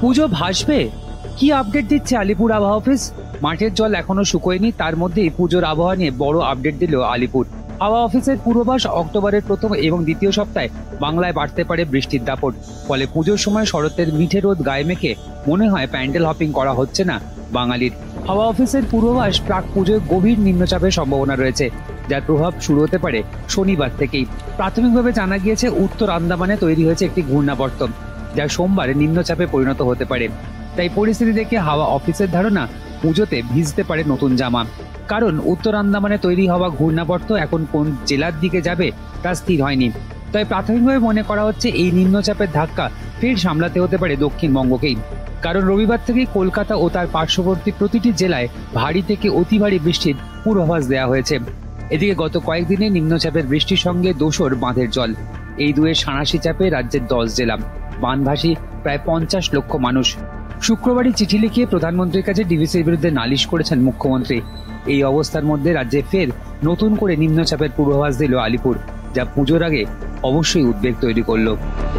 পুজো ভাসবে, কি আপডেট দিচ্ছে আলিপুর আবহাওয়া অফিস? মাঠের জল এখনো শুকোয়নি, তার মধ্যেই পুজোর আবহাওয়া নিয়ে বড় আপডেট দিল আলিপুর হাওয়া অফিসের পূর্বাভাস। অক্টোবরের প্রথম এবং দ্বিতীয় সপ্তাহে বাংলায় বাড়তে পারে বৃষ্টির দাপট। ফলে পুজোর সময় শরতের মিঠে রোদ গায়ে মেখে মনে হয় প্যান্ডেল হপিং করা হচ্ছে না বাঙালির। হাওয়া অফিসের পূর্বাভাস, প্রাক পুজোয় গভীর নিম্নচাপের সম্ভাবনা রয়েছে, যার প্রভাব শুরু হতে পারে শনিবার থেকেই। প্রাথমিকভাবে জানা গিয়েছে উত্তর আন্দামানে তৈরি হয়েছে একটি ঘূর্ণাবর্ত, যা সোমবার নিম্নচাপে পরিণত হতে পারে। তাই পরিস্থিতি দেখে হাওয়া অফিসের ধারণা পুজোতে ভিজতে পারে নতুন জামা। কারণ উত্তর আন্দামানে তৈরি হওয়া ঘূর্ণাবর্ত এখন কোন জেলার দিকে যাবে তা স্থির হয়নি। তাই প্রাথমিকভাবে মনে করা হচ্ছে এই নিম্নচাপের ধাক্কা ফের সামলাতে হতে পারে দক্ষিণবঙ্গকেই। কারণ রবিবার থেকেই কলকাতা ও তার পার্শ্ববর্তী প্রতিটি জেলায় ভারী থেকে অতি ভারী বৃষ্টির পূর্বাভাস দেওয়া হয়েছে। এদিকে গত কয়েকদিনে নিম্নচাপের বৃষ্টির সঙ্গে দোসর বাঁধের জল, এই দুয়ের সাঁড়াশি চাপে রাজ্যের 10 জেলা, বানভাসী প্রায় 50 লক্ষ মানুষ। শুক্রবারই চিঠি লিখে প্রধানমন্ত্রীর কাছে ডিভিসির বিরুদ্ধে নালিশ করেছেন মুখ্যমন্ত্রী। এই অবস্থার মধ্যে রাজ্যে ফের নতুন করে নিম্নচাপের পূর্বাভাস দিল আলিপুর, যা পুজোর আগে অবশ্যই উদ্বেগ তৈরি করলো।